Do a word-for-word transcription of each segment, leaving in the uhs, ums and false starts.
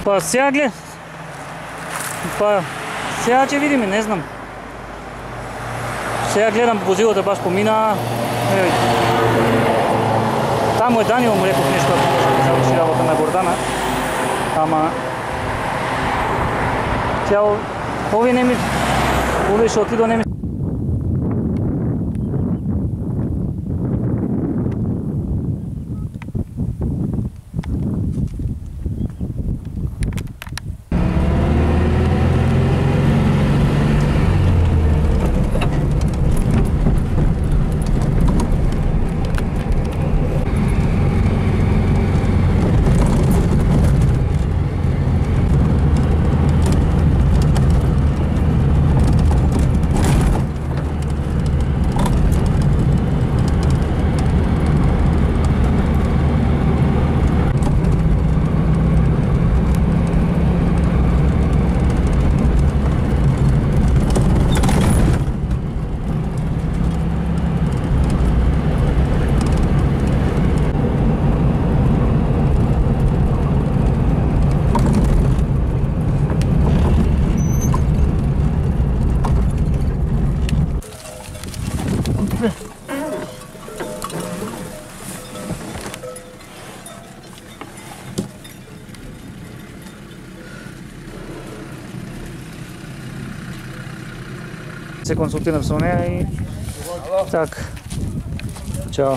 Па сега глед. Па сега ќе видиме, не знам. Сега гледам возилото баш помина. Еве. Таму е Даниел, му реков нешто ако може да заврши работа на Гордана. Ама тя овие не ми овие што отидо не ми се консултирам со неа и така. Чао.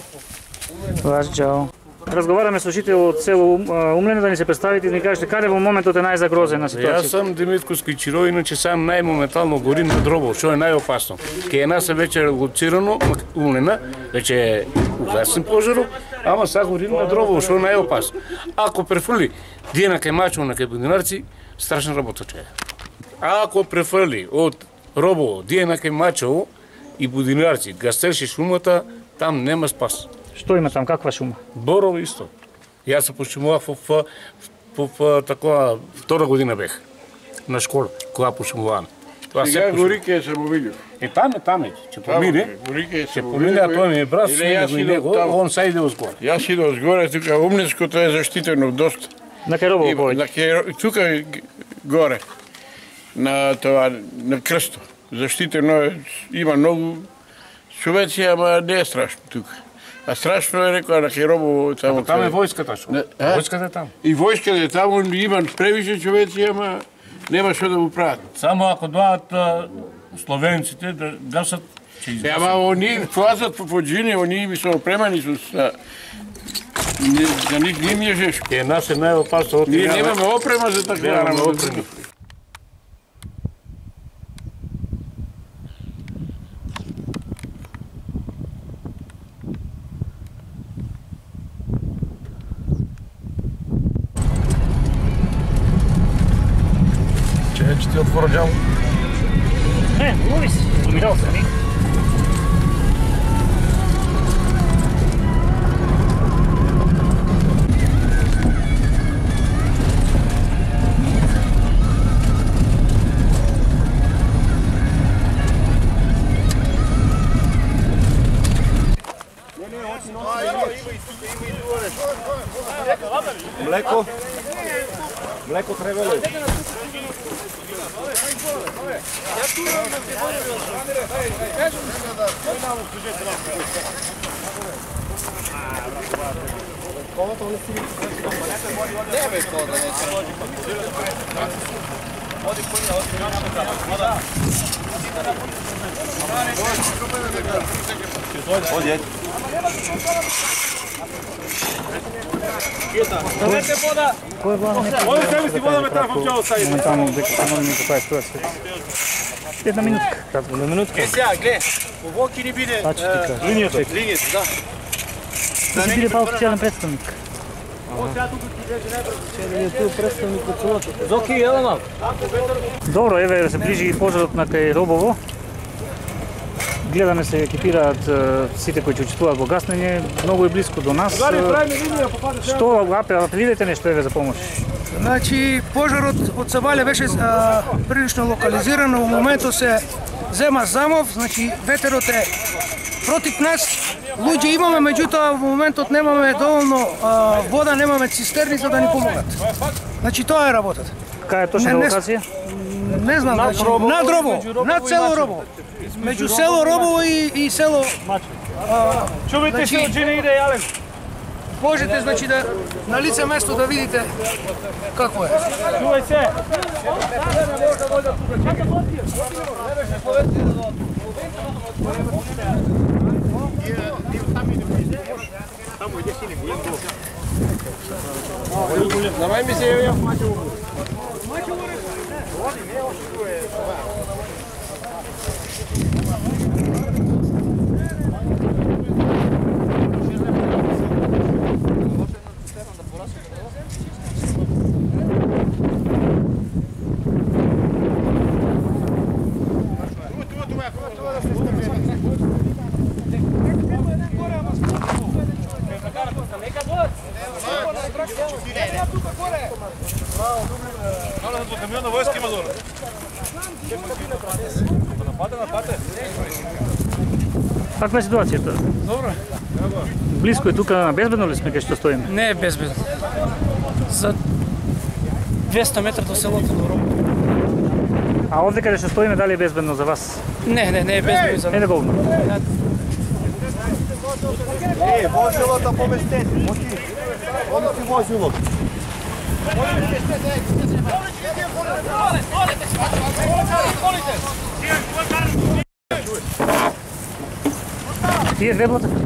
Ваш чао. Разговараме со жител од село Умлене да ни се представите и да ни кажете каде во моментот е најзагрозена ситуација. Јас сам Димитко Скичиро, иначе сам најмоментално горим на дробо, што е најопасно. Ке е нас веќе релоцирано Умлена, веќе е угасен пожарот, ама са горим на дробо, што е најопасно. Ако префрли Диена кај Мачо на кај Будинарци, страшна работа че е. Ако префрли од Робово, Диена кај Мачо и Будинарци, гастерши шумата, там нема спас. Што има там, каква шума? Борово исто. Јас се пошумував во во такова втора година бех на школа, кога пошумувам. Сега Горике се мовилив. Е таме, таме, ќе помине. Горике се помине, а тоа ми е брат, и него, он са иде озгоре. Јас иде озгоре, тука Умненското е заштитено доста. На кај Робово повеќе? На кај тука горе. На тоа на крсто. Заштитено е, има многу човеци, ама не е страшно тука. А страшно е рекоа на Херобово таму. Таму е војската што? Војската е таму. И војската е таму, има превише човеци, ама нема што да го прават. Само ако доаат словенците да гасат, ќе изгасат. Ама они влазат по поджини, они ми се опремани со за нив не ми е жешко. Е нас е најопасно. Ние немаме опрема за таква работа. Че ти отворя джамо? Не, лови си, замирал се ми. Mleko? Mleko treba li? Давайте вода! Кој е вода? Оди себе си вода ме трафам чао сајде. Моментално дека се можеме каква е ситуација. Една минутка. Кратко, една минутка. Е сега, глед, ово ќе ни биде Па ќе ти кажа. линијата. Линијата, да. Да си биде па официјален представник. Зоки, еле малку. Добро, еве да се ближи пожарот на кај Робово. Гледаме се екипираат сите кои ќе учествуваат во гаснење, многу е близко до нас. Што апелирате нешто еве за помош? Значи, пожарот од Сабале беше а, прилично локализиран, во моментот се зема замов, значи ветерот е против нас. Луѓе имаме, меѓутоа во моментот немаме доволно а, вода, немаме цистерни за да ни помогат. Значи тоа е работата. Кај е точна Не, не- локација? Не знам, значи, Робово, над Робово, меѓу Робово над и село Мачево. Робово. Меѓу село Робово и, и село... Чувайте Значи- се од жене иде Јален. Можете, значи, да на лице место да видите како е. Чувај се. Давај ми се јавија. До камиона војска има долу. Нападе, нападе. Каква е ситуацијата? Добро. Близко е тука, безбедно ли сме кај што стоиме? Не е безбедно. За двеста метра до селото до Робово. А овде каде што стоиме, дали е безбедно за вас? Не, не, не е безбедно за Не да голно. Е, возилото поместете. Оти. Оно си возилото. Тие две блата?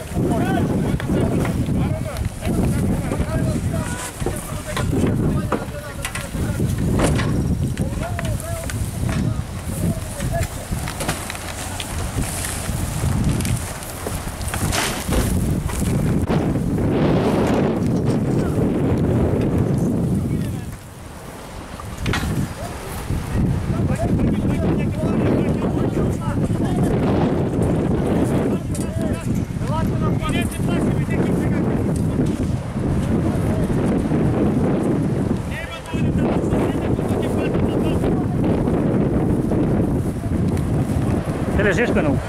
Ele é gesto, não?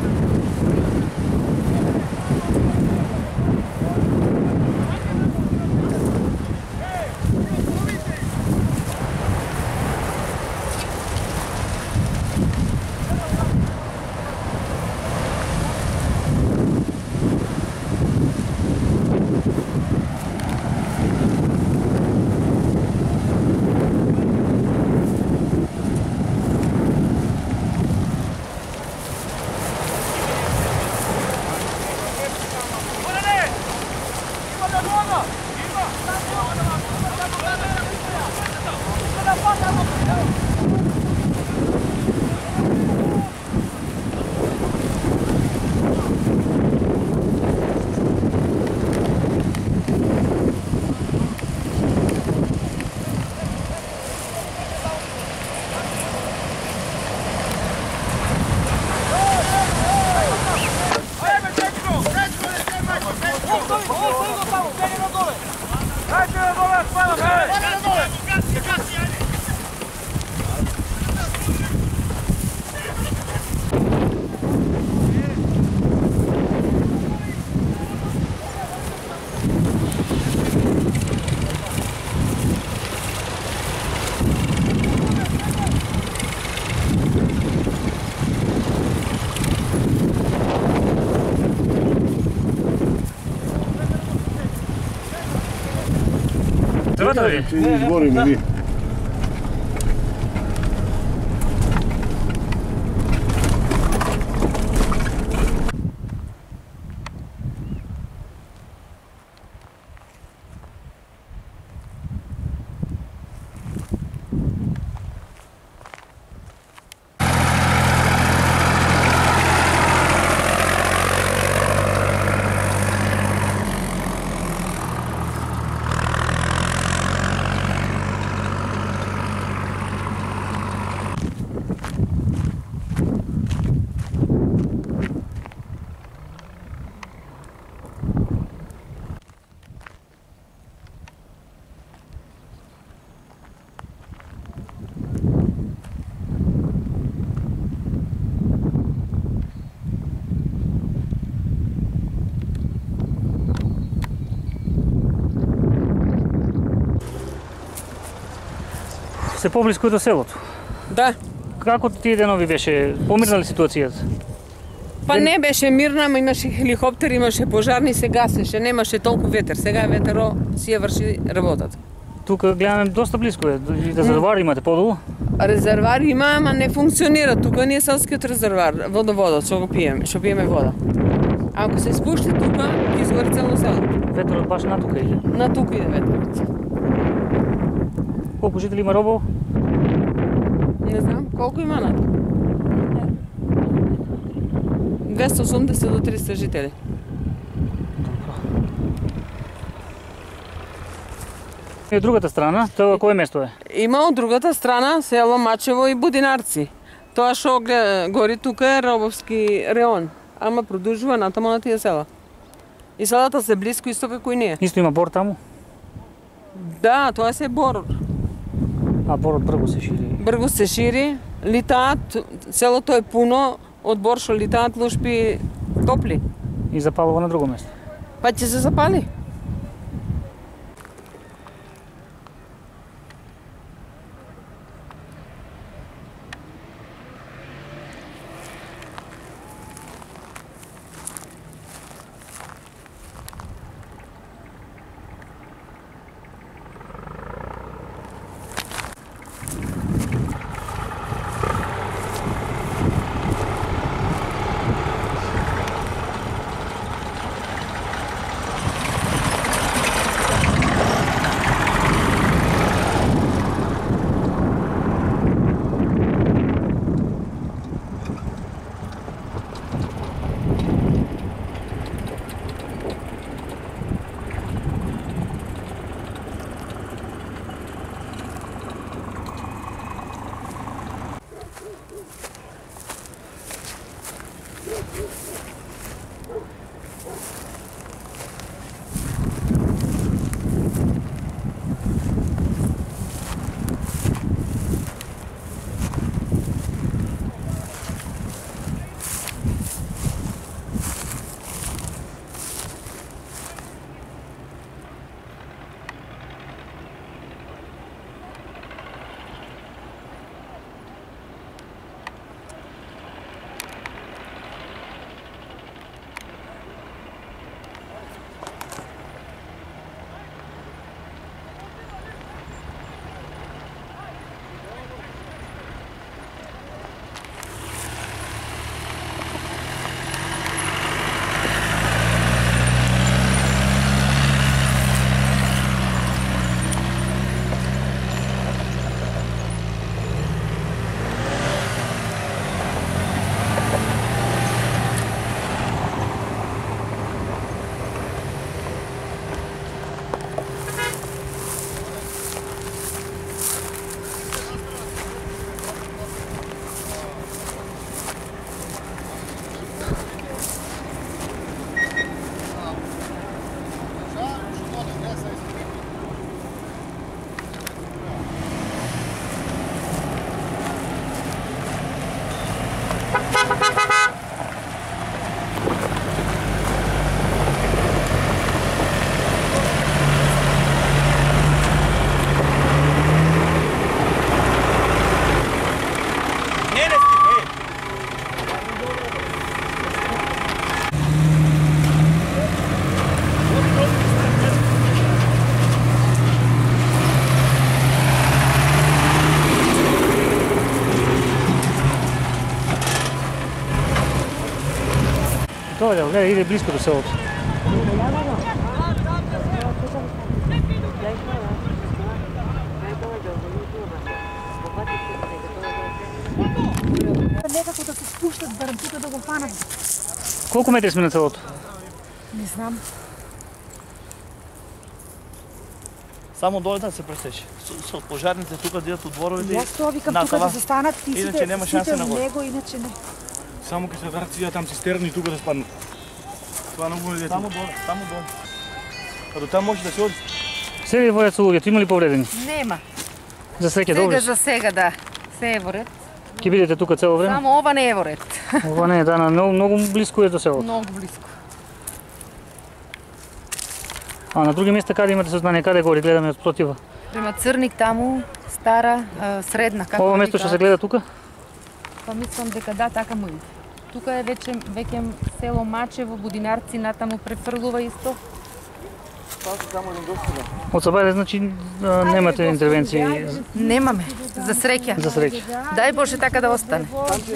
Здравата ви! Изгориме ви. Се поблиску до селото. Да. Како тие денови беше? Помирна ли ситуацијата? Па не беше мирна, ама имаше хеликоптер, имаше пожарни, се гасеше, немаше толку ветер. Сега ветеро си ја врши работата. Тука гледаме доста близко е. Резервоар имате подолу? Резервоар има, ама не функционира. Тука не е селскиот резервоар, водоводот, што го пиеме, што пиеме вода. Ако се спушти тука, ќе изгори цело село. Ветерот баш на тука иде? На тука иде ветерот. Колку жители има Робово? Не знам, колку има на тука? двеста и осумдесет до триста жители. И од другата страна, тоа кое место е? Има од другата страна село Мачево и Будинарци. Тоа што гори тука е Робовски реон, ама продолжува натаму на тие села. И селата се близко исто како и ние. Исто има бор таму? Да, тоа се бор. А борот брго се шири? Брго се шири, литаат, селото е пуно од бор што литаат лушпи топли. И запалува на друго место? Па ќе се запали. Тоа е, гледа, иде близко до селото. Некако да се спуштат барем тука да го фанат. Колку метри сме на селото? Не знам. Само доле да се пресече. Со, со пожарните тука дидат од дворовите. Јас тоа викам тука да се станат и сите, иначе нема шанса на него, иначе не. Само ќе се врат сија там цистерни и тука да спаднат. Това многу не Само доле, само доле. А до там може да се оди. Се ли во ред со луѓето, има ли повредени? Нема. За среќа добри? Сега за сега да. Се е во ред. Ќе бидете тука цело време? Само ова не е во ред. Ова не е, да, многу, многу близко е до селото. Многу близко. А на други места каде имате сознание, каде гори, гледаме од протива? Према Црник таму, стара, а, средна. Како Ова да место вика. што се гледа тука? Па мислам дека да, така му иде. Тука е веќе веќе село Мачево, Будинарци, натаму префрлува исто. Од Сабајле, значи а, немате интервенции? Немаме, за среќа. За среќа. Дај Боже така да остане.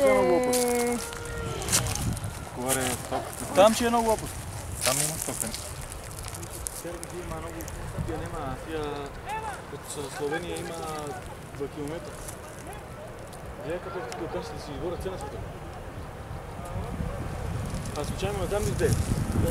Там че е много опасно. Там има стопен. Сергij има много, тия нема, тия от Словения има два километра. Гледай како ти го кажеш да си изгора цена света. А случайно там ли де?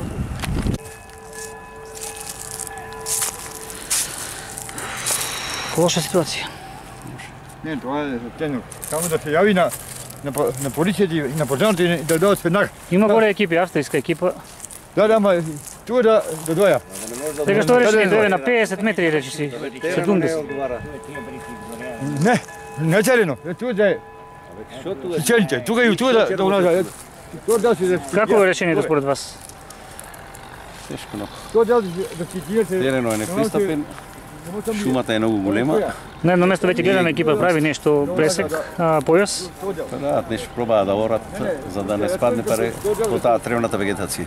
Лоша ситуација. Не, това е тено. Само да се яви на, на, на полицията и на пожарните и да дойдат веднага. Има горе екипи, австрийска екипа. Да, да, ама тук да, да дойда. Сега што реши да дојде на петдесет метри, речи си, седумдесет. Не, не целено. Тук да е. Сечените. Тук и тук да, да уназа. Какво е решението според вас? Тешко много. То да да цитирате. Терено е непристапен. Шумата е много голема. На едно место веќе гледаме екипа прави нешто пресек, а, појас. Па да, нешто пробаа да орат за да не спадне паре по таа тревната вегетација.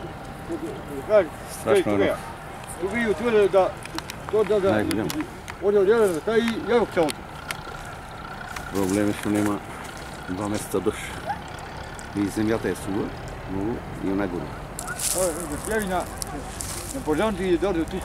Страшно е. Тук и тук да да то да да. Најголем. Оде оде да кај јавок целото. Проблем е што нема два месеца дожд. И земјата е сува, многу и она гори. Ова да се јави на на пожарните и да дојде тук.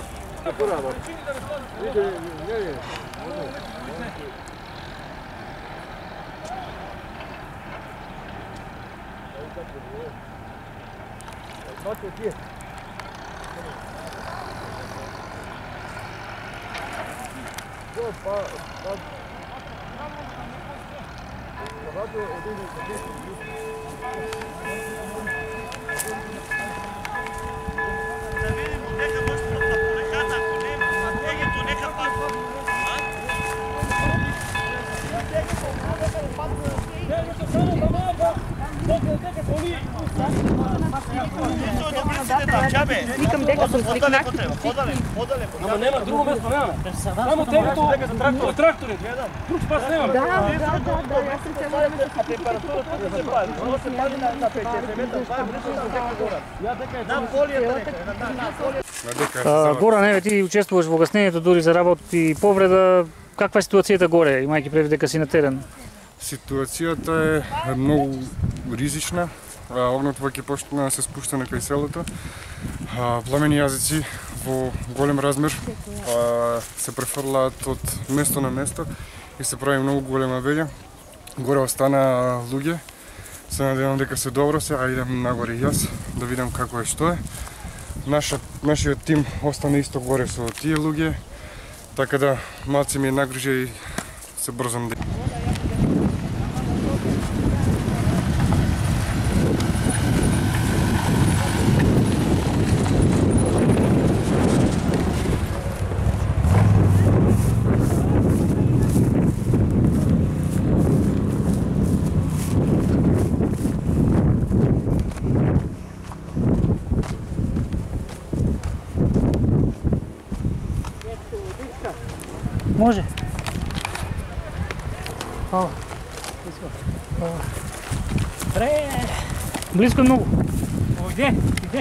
Викам дека сум свикнак. Ама нема друго место, нема. Само темпото трактор, трактори. Друг спас нема. Да, да, да, да, јас сум цело време со температурата се пали. Оно се пали на на петдесет метра, това е близо до дека гора. Ја дека на полијата дека, на полијата. Горан, еве ти учествуваш во гаснењето дури за работа и повреда. Каква е ситуацијата горе, имајќи предвид дека си на терен? Ситуацијата е многу ризична. Огното ќе почне да се спушта на кај селото. Пламени јазици во голем размер се префрлаат од место на место и се прави многу голема вења. Горе остана луѓе. Се надевам дека се добро, сега идем нагоре и јас да видам како е што е. Нашиот, нашиот тим остана исто горе со тие луѓе, така да малце ми е нагрижа и се брзам. Може. Ало. Ре! Близко е многу. Овде, иде.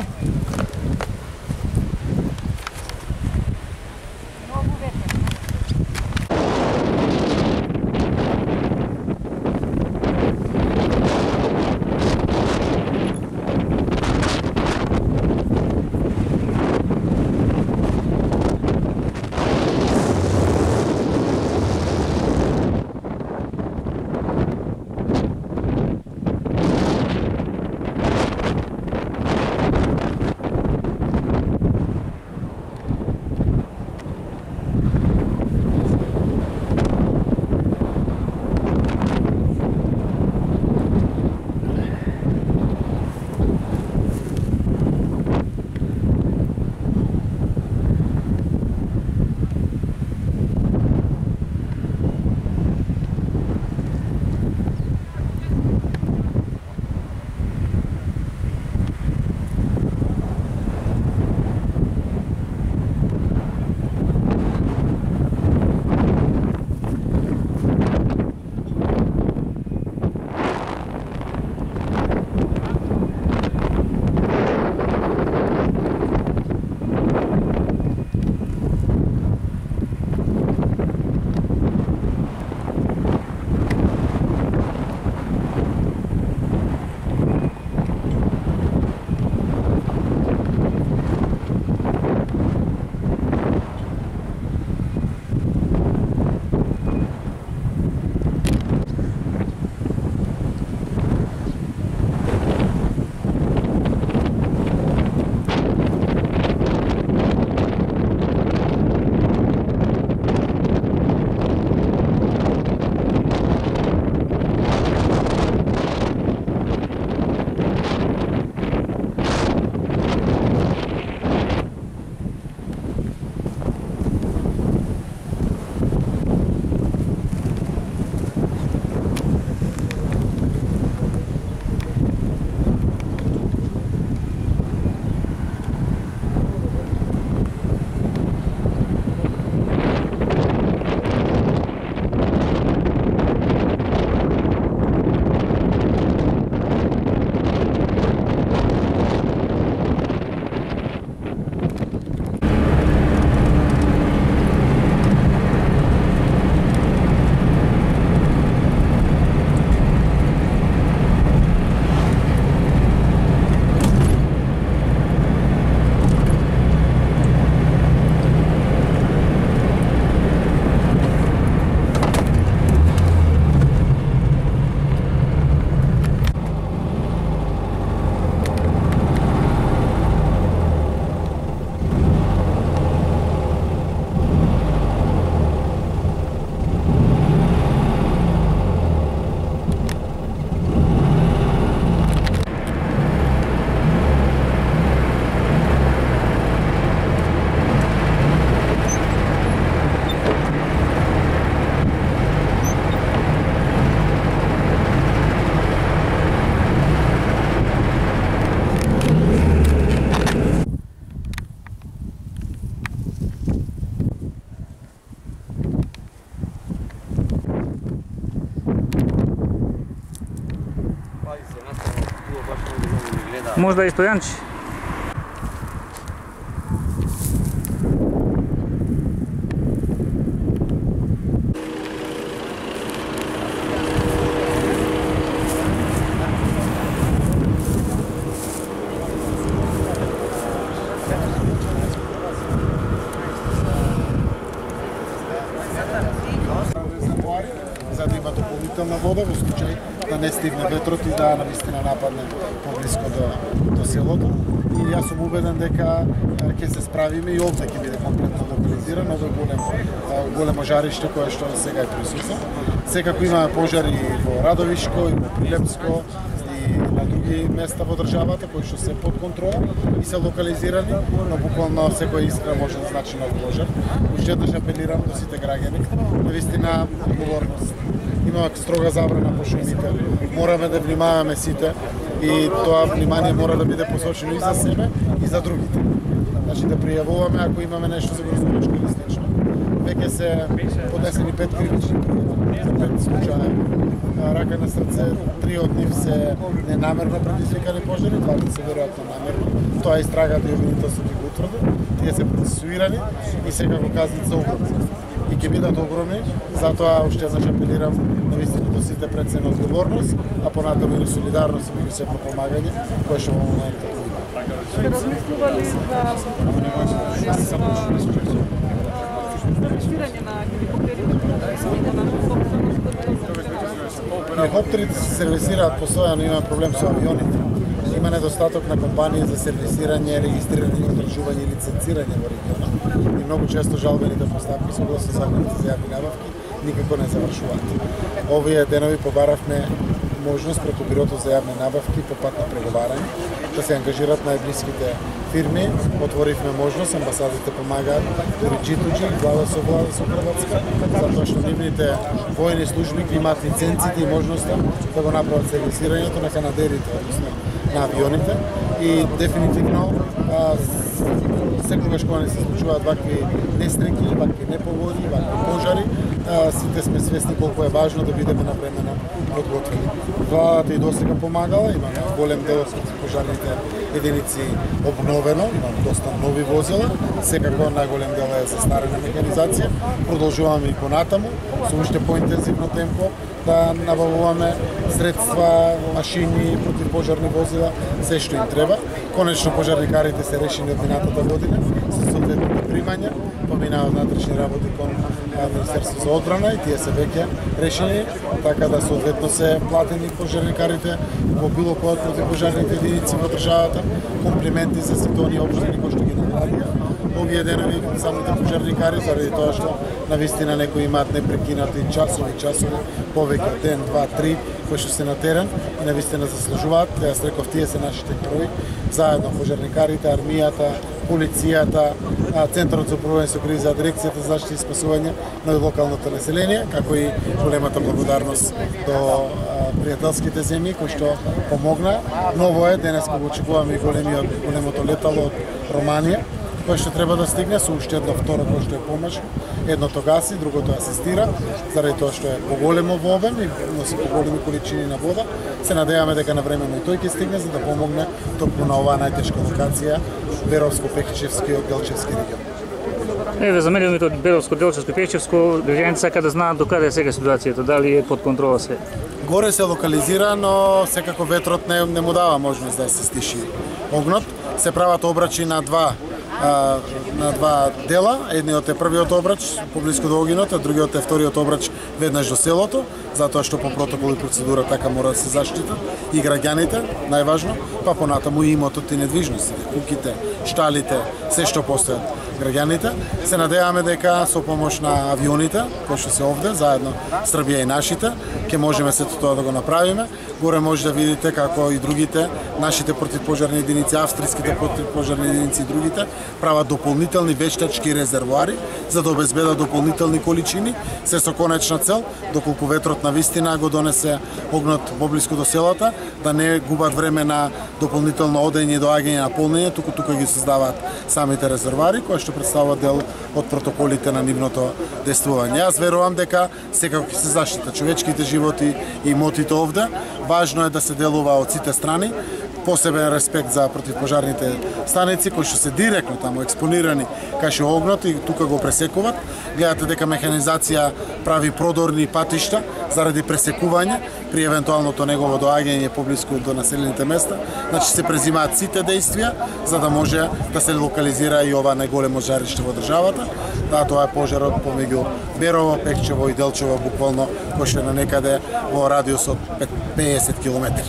možda i stojanči. За да има дополнителна вода во случај да не стигне ветрот и да навистина нападне поблиско до, до селото. И јас сум убеден дека ќе се справиме и овде ќе биде комплетно локализирано овој голем големо жариште кое што сега е присутно. Секако имаме пожари во Радовишко и во Прилепско и на други места во државата кои што се под контрола и се локализирани, но буквално секоја искра може да значи нов пожар. Уште еднаш апелирам до сите граѓани, навистина одговорност. Има строга забрана по шумите. Мораме да внимаваме сите и тоа внимание мора да биде посочено и за себе и за другите. Значи да пријавуваме ако имаме нешто за грозовичко или слично. Веќе се поднесени пет кривични пријави за пет случаи. Рака на срце, три од нив се ненамерно предизвикани пожари, двата се веројатно намерно. Тоа истрагата и обвинителство ги го утврди. Тие се процесуирани и секако казнат се огромни. И ќе бидат огромни, затоа уште еднаш апелирам навистина до сите пред се на одговорност, а понатаму и солидарност и се помагање, кое што во моментот го има. Сте размислували за регистрирање на хеликоптерите се сервисираат постојано, има проблем со авионите. Има недостаток на компании за сервисирање, регистрирање, одржување и лиценцирање во регионот. И многу често жалбените постапки согласно законите за јавни набавки никако не завршуваат. Овие денови побаравме можност преку Бирото за јавни набавки по пат на преговарање да се ангажират најблиските фирми. Отворивме можност, амбасадите помагаат, дури Джитуџи, влада со влада со Хрватска, затоа што нивните војни служби ги имаат лиценците и можноста да го направат сервисирањето на канадерите, односно на авионите. И дефинитивно секогаш кога не се случуваат вакви несреќи, вакви непогоди, вакви пожари, сите сме свесни колку е важно да бидеме навремено подготвени. Владата и досега помагала, имаме голем дел од пожарните единици обновено, имаме доста нови возила, секако најголем дел е застарена механизација. Продолжуваме и понатаму, со уште поинтензивно темпо да набавуваме средства, машини, противпожарни возила, се што им треба. Конечно пожарникарите се решени од минатата година со соодветните примања, поминаа внатрешни работи кон Министерство за одбрана и тие се веќе решени, така да соодветно се платени пожарникарите во било кој од противпожарните единици во државата. Комплименти за сите оние општини кои што ги наградија. Овие денови самите пожарникари, заради тоа што навистина некои имаат непрекинати часови, часови, повеќе од ден, два, три, кои што се на терен и навистина заслужуваат. Јас реков, тие се нашите герои, заедно пожарникарите, армијата, полицијата, Центарот за управување со кризи, Дирекцијата за заштита и спасување на локалното население, како и големата благодарност до пријателските земји кои што помогна. Ново е, денес го очекуваме и големиот, големото летало од Романија, кој што треба да стигне со уште едно второ кој што е помаш. Едното гаси, другото асистира, заради тоа што е поголемо во обем и носи поголеми количини на вода. Се надеваме дека навремено и тој ќе стигне за да помогне токму на оваа најтешка локација, Беровско-Пехчевски од Делчевски регион. Еве, за мерењето од Беровско, Делчевско и Пехчевско, граѓаните сака да знаат докаде е сега ситуацијата, дали е под контрола се? Горе се локализира, но секако ветрот не, не му дава можност да се стиши огнот. Се прават обрачи на два на два дела. Едниот е првиот обрач поблиску до огинот, а другиот е вториот обрач веднаш до селото, затоа што по протокол и процедура така мора да се заштитат и граѓаните, најважно, па понатаму и имотот и недвижностите, куќите, шталите, се што постојат граѓаните. Се надеваме дека со помош на авионите, кои што се овде, заедно Србија и нашите, ќе можеме сето тоа да го направиме. Горе може да видите како и другите, нашите противпожарни единици, австриските противпожарни единици и другите, прават дополнителни вештачки резервоари за да обезбедат дополнителни количини, се со конечна цел, доколку ветрот на вистина го донесе огнот поблиску до селата, да не губат време на дополнително одење и доаѓање на полнење, туку тука ги создаваат самите резервоари, кои што представуваат дел од протоколите на нивното действување. Јас верувам дека секако ќе се заштитат човечките животи и имотите овде. Важно е да се делува од сите страни. посебен респект за противпожарните станици кои што се директно таму експонирани кај што огнот и тука го пресекуваат. Гледате дека механизација прави продорни патишта заради пресекување при евентуалното негово доаѓање поблиску до населените места. Значи се презимаат сите действија за да може да се локализира и ова најголемо жариште во државата. Да, тоа е пожарот помеѓу Берово, Пекчево и Делчево, буквално кој што е на некаде во радиус од петдесет километри.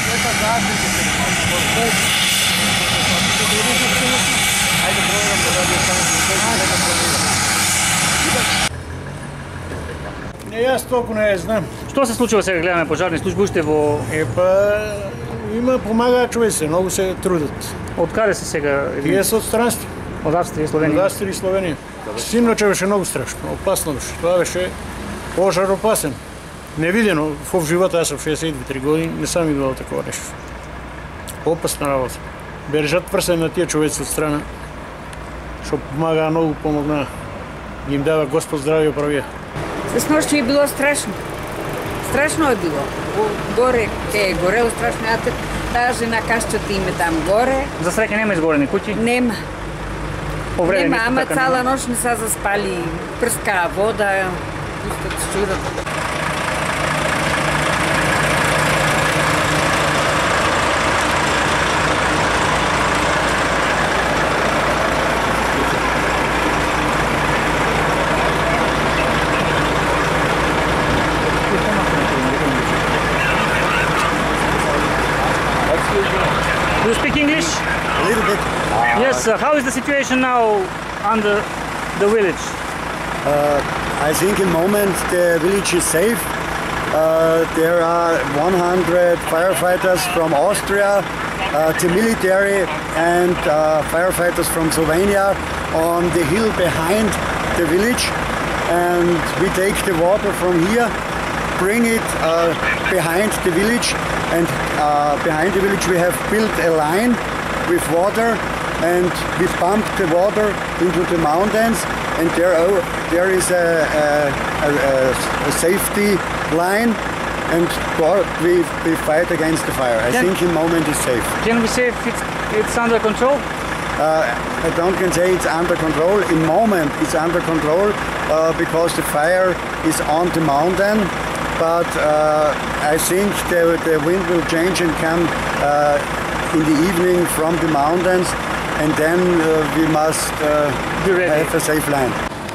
Не, јас толку не знам. Што се случува сега, гледаме пожарни служби уште во... Епа, има помагаат човеци, многу се трудат. Од каде се сега? Тие се од странство. Од Австрија и Словенија? Од Австрија и Словенија. Симноче беше многу страшно, опасно беше. Тоа беше пожар опасен. Невидено во живота, јас сум шеесет и две години, не сам видел такова нешто. Опасна работа. Бережат прсен на тие човеци од страна, што помагаа многу, помогнаа. Ги им дава Господ здравје и оправија. С нощи е било страшно. Страшно е било. Горе е горело страшно. А таа жена кашчата име там горе. За среќа нема изгорени куќи? Нема. Повредени, нема, ама така, цела нема. нощ не са заспали. Прска вода, пустат чурат. Do you speak English? A little bit. Yes, uh, how is the situation now under the village? Uh, I think in the moment the village is safe. Uh, there are one hundred firefighters from Austria, uh, the military and uh, firefighters from Slovenia on the hill behind the village, and we take the water from here, bring it uh, behind the village, and uh, behind the village we have built a line with water, and we pump the water into the mountains, and there, oh, there is a, a, a, a safety line, and we, we fight against the fire. I Can, think in the moment it's safe. Can we say if it's, it's under control? Uh, I don't can say it's under control. In the moment it's under control uh, because the fire is on the mountain, but uh, I think the, the wind will change and come uh, in the evening from the mountains, and then uh, we must uh, have a safe line.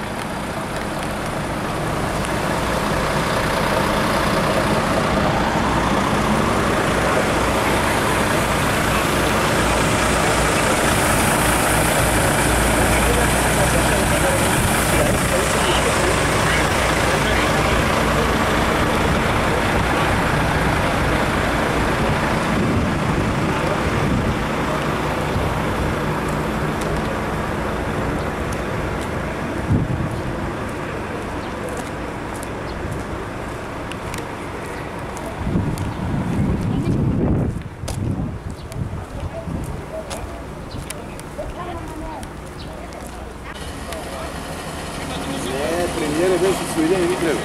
Премиерът беше Свирен и Митрев.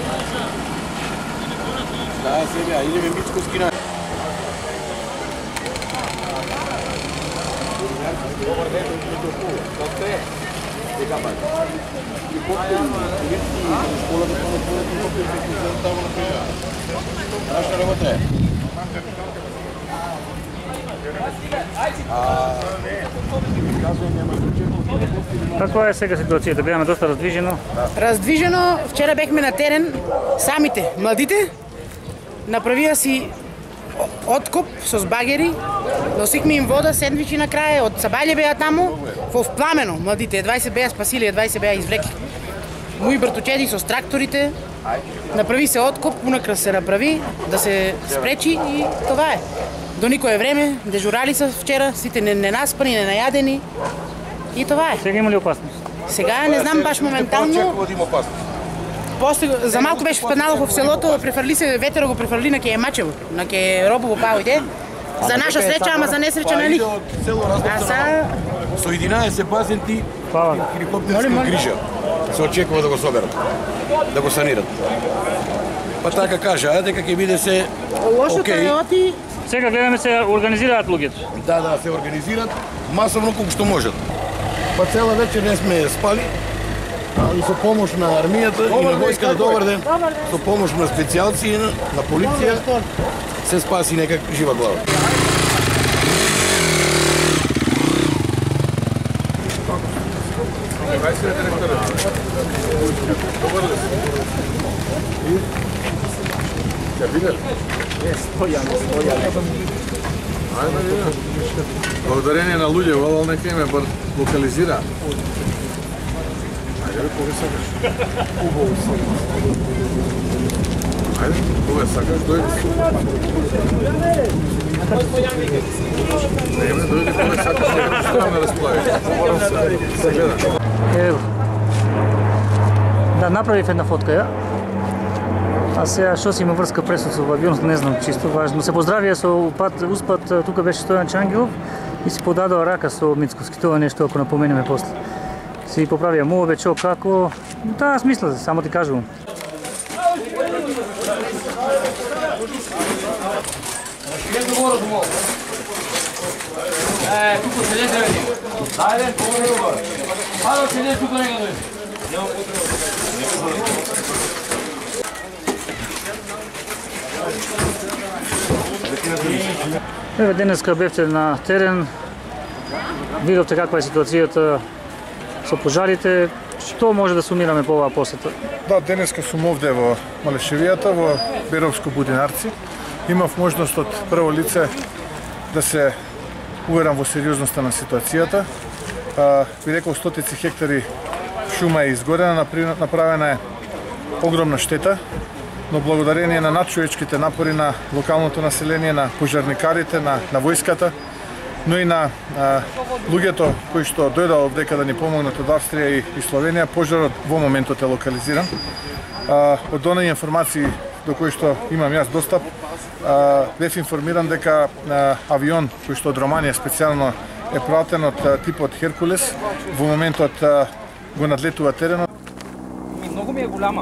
Да, сега, идеме Мичко скина. Добър ден, Митрофул. Как сте? Сега пак. И попки, витки, школата по натворят и попки, се служат там на пежа. Нашата работа е. Каква е сега ситуацията? Гледаме доста раздвижено. Раздвижено. Вчера бехме на терен, самите, младите. Направија си откоп со багери, носихме им вода, сендвичи на крај, од Сабаље беа таму, во пламено, младите, едва се беа спасили, едва се беа извлекли. Мои братучеди со тракторите, направи се откоп, унакрај се направи, да се спречи и това е. До никое време, дежурали са вчера, сите ненаспани, ненајадени и това е. Сега има ли опасност? Сега не знам баш моментално. После, за малко беше спаднало в селото, префрли се, ветеро го префрли на ке Мачево, на ке Робово павите. За наша среќа, ама за несреќа нели? А са... Со единаесет пациенти хеликоптерска грижа се очекува да го соберат, да го санират. Па така кажа, дека ќе биде се Лошото е оти Сега гледаме се организираат луѓето. Да, да, се организираат масовно колку што можат. Па цела вечер не сме спали. И со помош на армијата и на војската, добар ден, со помош на специјалци и на, на полиција, се спаси некак жива глава. Благодарение на луѓе, вала нека име бар локализира. Ајде, кога сакаш? Убаво сакаш. Ајде, кога сакаш, дојди. Еме, дојди кога сакаш, што ме расплави. Морам се гледам. Ево. Да, направив една фотка, ја. А сега, што си има врска пресот со авионот, не знам чисто важно. Се поздравија со упат, успат, тука беше Стојан Чангелов и си подадоа рака со Мицковски. Тоа нешто ако напоменеме после. Си поправија мове, чо, како. Таа смисла, само ти кажувам. Е, тука седете, бе. Дајде, помогни го. Хадо, седе тука нега дојде. Нема потреба. Еве, денеска бевте на терен. Видовте каква е ситуацијата со пожарите. Што може да сумираме по оваа посета? Да, денеска сум овде во Малешевијата, во Беровско Будинарци. Имав можност од прво лице да се уверам во сериозноста на ситуацијата. Би рекол, стотици хектари шума е изгорена, направена е огромна штета, но благодарение на надчовечките напори на локалното население, на пожарникарите, на, на војската, но и на а, луѓето кои што дојдоа овдека да ни помогнат од Австрија и, и Словенија, пожарот во моментот е локализиран. А, од оние информации до кои што имам јас достап, а, бев информиран дека а, авион кој што од Романија специјално е пратен од а, типот Херкулес, во моментот а, го надлетува теренот. Многу ми е голяма.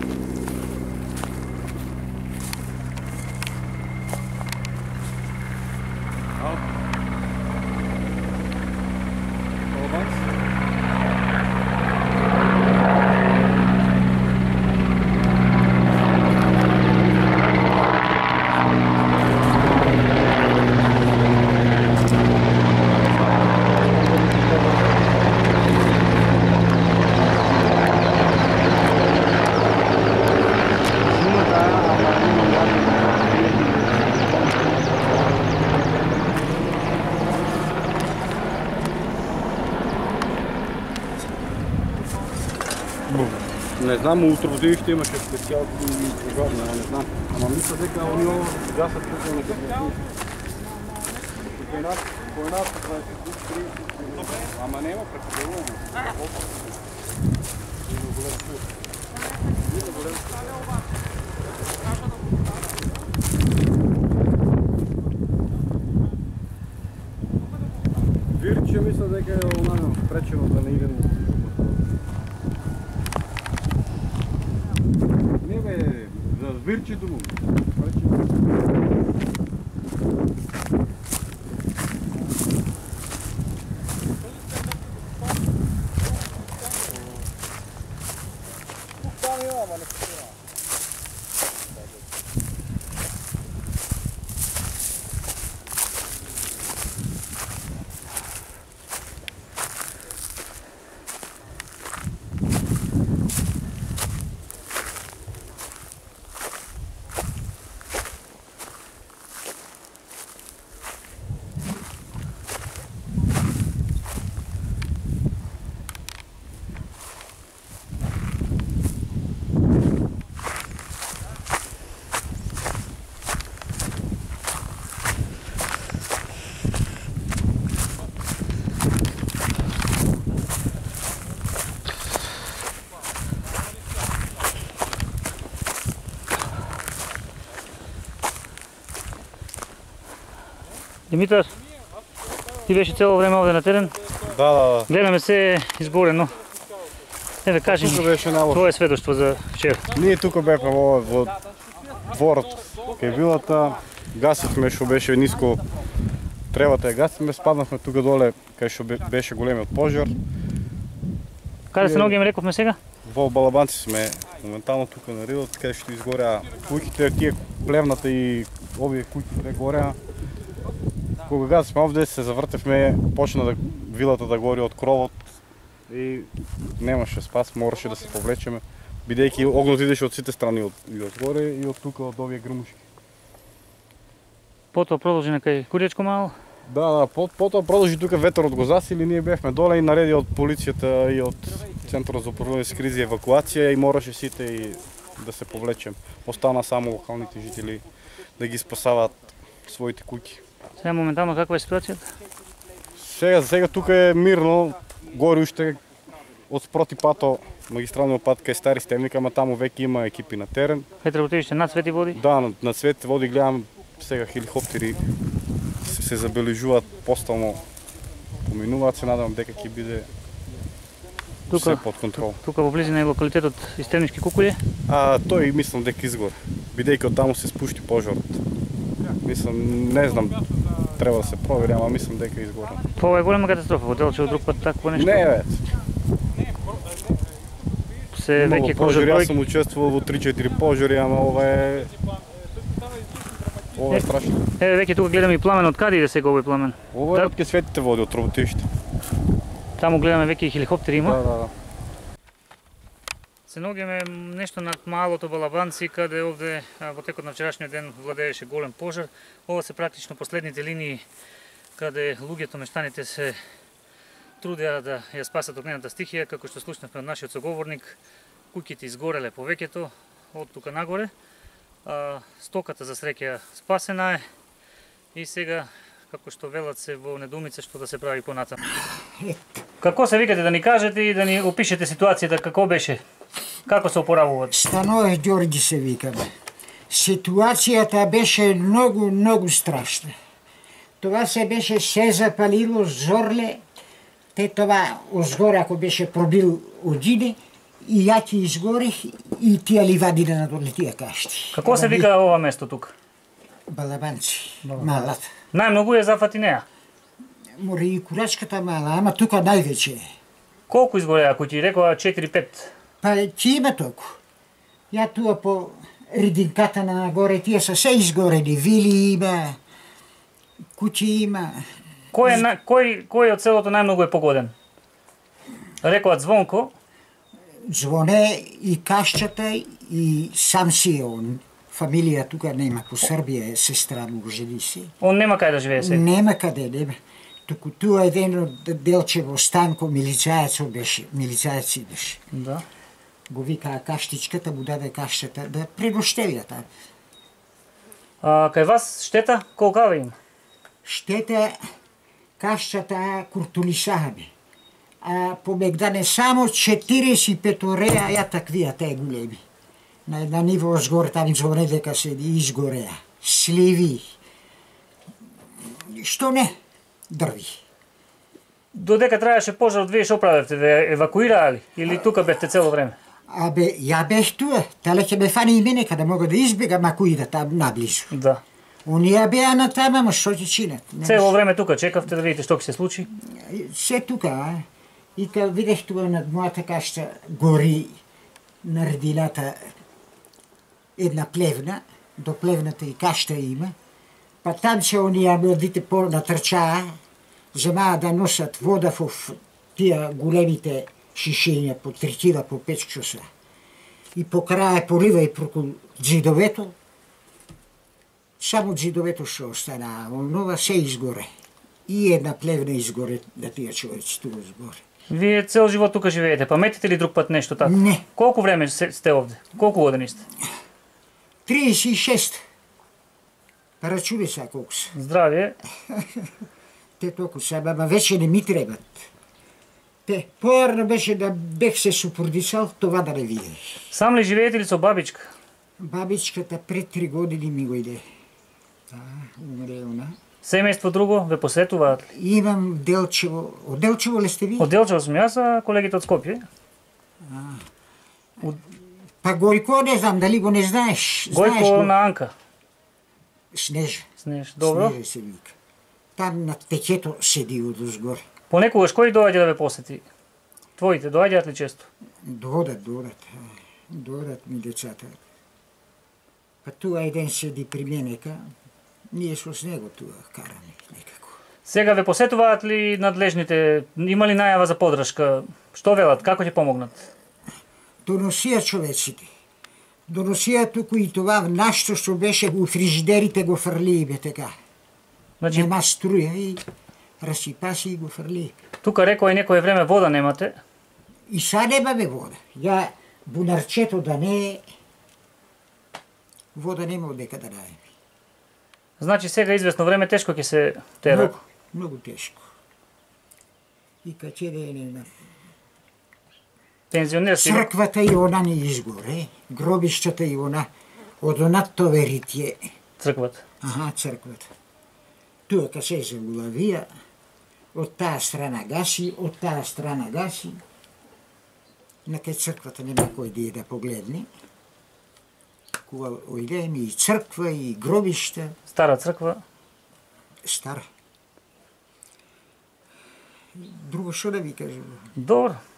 Не знам, утроводивихте имаше специалки и пожарни, не знам. Ама мисля дека они ово гасат тука на капитан. По една, по една, дваесет тридесет, ама нема прекоделувано. Вирче мисля дека е онako пречено да не идем. Не бе, за вирчето му. Димитар, ти беше цело време овде на терен? Да, да, да. Гледаме се изгорено. Еве, кажи ми, твое сведоштво за вчера. Ние тука бевме во, во дворот кај вилата. гасихме, што беше ниско требата ја гасихме, спаднахме тука доле кај што беше големиот пожар. Каде се наоѓаме, рековме сега? Во Балабанци сме, моментално тука на ридот, каде што изгореа куќите, тие плевната и овие куќите гореа. Кога гасихме овде се завртевме, почна да вилата да гори од кровот и немаше спас, мораше да се повлечеме, бидејќи огнот идеше од сите страни, и од горе и од тука, од овие грмушки. Потоа продолжи на кај Куријачко мало? Да, да, потоа продолжи тука ветерот го засили, ние бевме доле и нареди од полицијата и од Центарот за управување с кризи евакуација и мораше сите и да се повлечем. Остана само локалните жители да ги спасаваат своите куќи. Сега моментално каква е ситуацијата? Сега, сега тука е мирно, гори уште од спроти пато, магистралниот пат кај Стари Стемник, ама таму веќе има екипи на терен. Кај работевище над Свети води? Да, над Свети води гледам сега хеликоптери се, се забележуваат постално поминуваат, се надевам дека ќе биде тука, се под контрол. Тука во близина е локалитетот Истемнички кукуље? А тој мислам дека изгор, бидејќи од таму се спушти пожарот. Мислам, не знам, треба да се провери, ама мислам дека изгорен. Ова е голема катастрофа, во Делчево друг пат такво нешто? Не, бе. Се веќе пожари, јас сум учествувал во три-четири пожари, ама ова е ова е страшно. Еве веќе тука гледаме и пламен, од каде иде сега овој пламен? Ова е од ке Светите води, од работиште. Таму гледаме веќе и хеликоптери има? Да, да, да. Се наоѓаме нешто над малото Балабанци, каде овде во текот на вчерашниот ден владееше голем пожар. Ова се практично последните линии каде луѓето, мештаните се трудеа да ја спасат од нейната стихија, како што слушнавме од нашиот соговорник. Куќите изгореле повеќето од тука нагоре. А, стоката за среќа спасена е и сега, како што велат, се во недоумица што да се прави понатаму. Како се викате, да ни кажете и да ни опишете ситуацијата, како беше? Како се опоравуваат? Станове Ѓорѓи се викаме. Ситуацијата беше многу, многу страшна. Това се беше се запалило, зорле, те това озгоре ако беше пробил одине, и ја ќе изгорех и тие ливадина надоле тие кашти. Како се вика ова место тука? Балабанци, малата. Најмногу е зафати неа? Море и Курачката мала, ама тука највеќе е. Колку изгореа куќи? Рекоа четири-пет. Па ќе има толку. Ја туа по рединката на нагоре, тие се се изгорени, вили има, куќи има. Кој е кој кој од селото најмногу е погоден? Рекоат Звонко. Звоне и Кашчата и сам си он. Фамилија тука нема, по Србија е сестра му жени си. Он нема кај да живее сега? Нема каде, нема. Туку туа еден од Делчево Станко, милицајецо беше, милицајеци беше. Да. Го викаа Каштичката, му даде Кашчата да преноштелија таа. А кај вас штета колкава има? Штета Кашчата куртулисааме. А по Мегдане само четириесет и пет ореа ја таквија таа големи. На една ниво згоре, там звоне дека се изгореа. Сливи. Што не? Дрви. Додека траеше пожарот, вие што правевте? Ве евакуираа ли? Или тука бевте цело време? Абе, ја бех туа. Тале ќе ме фани и мене, када мога да избегам ако ида там наблизу. Да. Оние беа на тама, ама што ќе чинат? Цело време тука чекавте да видите што ќе се случи? Се тука, а? И кога видех туа над мојата кашта гори на редината една плевна, до плевната и кашта има, па там се оние младите понатрчаа, земаа да носат вода во тие големите шишења по три кила по пет часа. И по крај полива и проку џидовето, само џидовето што остана, онова се изгоре. И една плевна изгоре на тие човеци тука изгоре. Вие цел живот тука живеете, паметите ли друг пат нешто така? Не. Колку време сте овде? Колку години сте? триесет и шест. Рачуни са колку се. Здравје. Те толку се, ама веќе не ми требат. Те, поарно беше да бех се супордисал, това да не видех. Сам ли живеете ли со бабичка? Бабичката пред три години ми го иде. Да, умре она. Семејство друго ве посетуваат ли? Имам Делчево. Од Делчево ли сте ви? Од Делчево сум јас, а колегите од Скопје. Од... Па Гојко не знам, дали го не знаеш? Гојко знаеш го? на Анка. Снежа. Снеж, добро. Снежа се вика. Там над течето седи одозгоре. Понекогаш кој доаѓа да ве посети? Твоите доаѓаат ли често? Додат, додат. Додат ми децата. Па туа еден седи при менека, ние со него туа караме некако. Сега ве посетуваат ли надлежните? Има ли најава за подршка? Што велат? Како ќе помогнат? Доносија човеците. Доносија туку и това нашто што беше у фрижидерите го фрли бе така. Значи... Нема струја и расипа си и го фрли. Тука рекој некое време вода немате. И са немаме вода. Ја бунарчето да не е, вода нема одека да најме. Значи сега известно време тешко ќе се тера. Многу, многу тешко. И каче да е не знам. Пензионерски. Црквата и она не изгоре, гробишчата и она, од онат товеритје. Црквата. Аха, црквата. Туа ка се улавија, од таа страна гаси, од таа страна гаси. На кај црквата нема кој да е да погледне. Кога ојдеме и црква, и гробишта. Стара црква. Стара. Друго што да ви кажам? Добро.